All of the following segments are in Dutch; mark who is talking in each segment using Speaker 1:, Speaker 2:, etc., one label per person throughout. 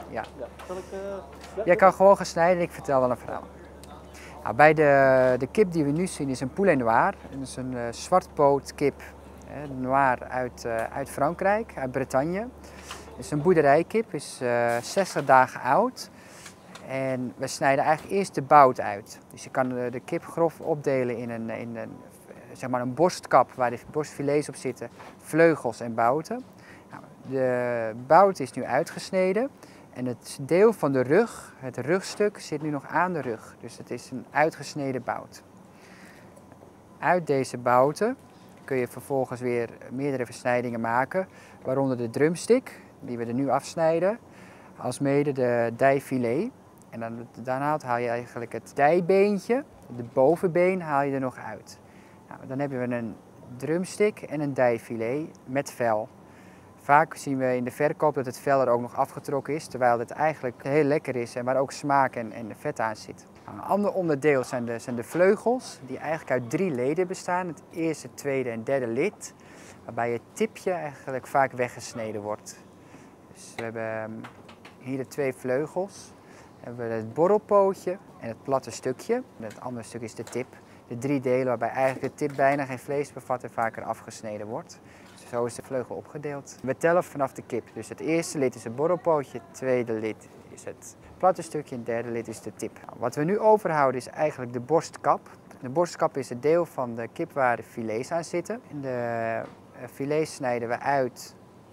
Speaker 1: Ja.
Speaker 2: Ja. Zal ik...
Speaker 1: Jij kan gewoon gaan snijden en ik vertel wel een verhaal. Nou, bij de kip die we nu zien is een poulet noir. Dat is een zwartpootkip noir uit Frankrijk, uit Bretagne. Het is een boerderijkip, is 60 dagen oud. En we snijden eigenlijk eerst de bout uit. Dus je kan de kip grof opdelen in zeg maar een borstkap waar de borstfilets op zitten, vleugels en bouten. Nou, de bout is nu uitgesneden en het deel van de rug, het rugstuk, zit nu nog aan de rug. Dus het is een uitgesneden bout. Uit deze bouten kun je vervolgens weer meerdere versnijdingen maken, waaronder de drumstick, die we er nu afsnijden, alsmede de dijfilet. En daarna haal je eigenlijk het dijbeentje, de bovenbeen, haal je er nog uit. Nou, dan hebben we een drumstick en een dijfilet met vel. Vaak zien we in de verkoop dat het vel er ook nog afgetrokken is, terwijl het eigenlijk heel lekker is en waar ook smaak en vet aan zit. Nou, een ander onderdeel zijn de vleugels, die eigenlijk uit 3 leden bestaan. Het eerste, tweede en derde lid, waarbij het tipje eigenlijk vaak weggesneden wordt. Dus we hebben hier de 2 vleugels. Dan hebben we het borrelpootje en het platte stukje. En het andere stuk is de tip. De 3 delen waarbij eigenlijk de tip bijna geen vlees bevat en vaker afgesneden wordt. Dus zo is de vleugel opgedeeld. We tellen vanaf de kip. Dus het eerste lid is het borrelpootje, het tweede lid is het platte stukje en het derde lid is de tip. Nou, wat we nu overhouden is eigenlijk de borstkap. De borstkap is het deel van de kip waar de filets aan zitten. En de filets snijden we uit.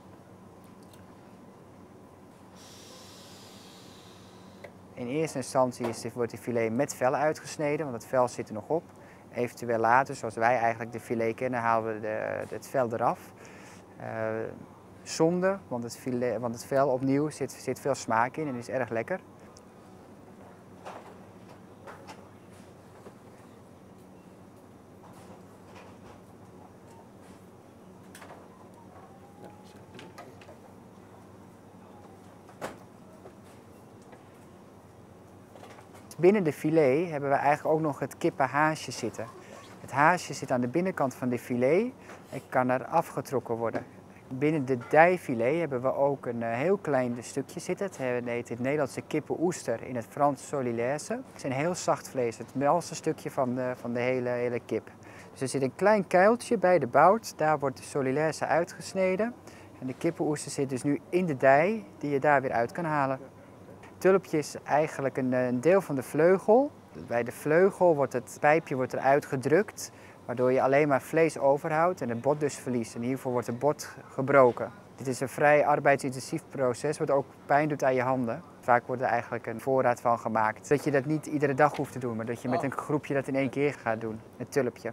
Speaker 1: In eerste instantie wordt de filet met vel uitgesneden, want het vel zit er nog op. Eventueel later, zoals wij eigenlijk de filet kennen, halen we het vel eraf. Zonde, want het vel opnieuw zit veel smaak in en is erg lekker. Binnen de filet hebben we eigenlijk ook nog het kippenhaasje zitten. Het haasje zit aan de binnenkant van de filet en kan er afgetrokken worden. Binnen de dijfilet hebben we ook een heel klein stukje zitten. Het heet in het Nederlandse kippenoester, in het Frans solilaise. Het is een heel zacht vlees, het melkste stukje van de hele kip. Dus er zit een klein kuiltje bij de bout, daar wordt de solilaise uitgesneden. En de kippenoester zit dus nu in de dij die je daar weer uit kan halen. Tulpje is eigenlijk een deel van de vleugel. Bij de vleugel wordt het pijpje eruit gedrukt, waardoor je alleen maar vlees overhoudt en het bot dus verliest. En hiervoor wordt het bot gebroken. Dit is een vrij arbeidsintensief proces, wat ook pijn doet aan je handen. Vaak wordt er eigenlijk een voorraad van gemaakt. Dat je dat niet iedere dag hoeft te doen, maar dat je met een groepje dat in één keer gaat doen, het tulpje.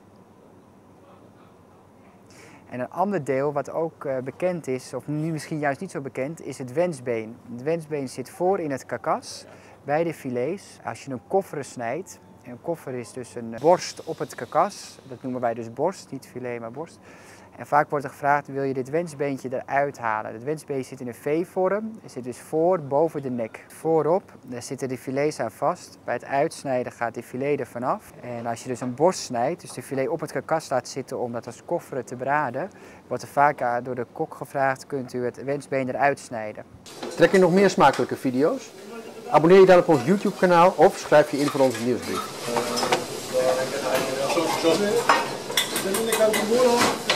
Speaker 1: En een ander deel wat ook bekend is, of nu misschien juist niet zo bekend, is het wensbeen. Het wensbeen zit voor in het karkas, bij de filets. Als je een koffer snijdt, een koffer is dus een borst op het karkas, dat noemen wij dus borst, niet filet maar borst. En vaak wordt er gevraagd, wil je dit wensbeentje eruit halen? Het wensbeen zit in een V-vorm, het zit dus boven de nek. Voorop, daar zitten de filets aan vast. Bij het uitsnijden gaat de filet er vanaf. En als je dus een borst snijdt, dus de filet op het karkas laat zitten om dat als koffer te braden, wordt er vaak door de kok gevraagd, kunt u het wensbeen eruit snijden.
Speaker 2: Trek je nog meer smakelijke video's? Abonneer je dan op ons YouTube kanaal of schrijf je in voor onze nieuwsbrief.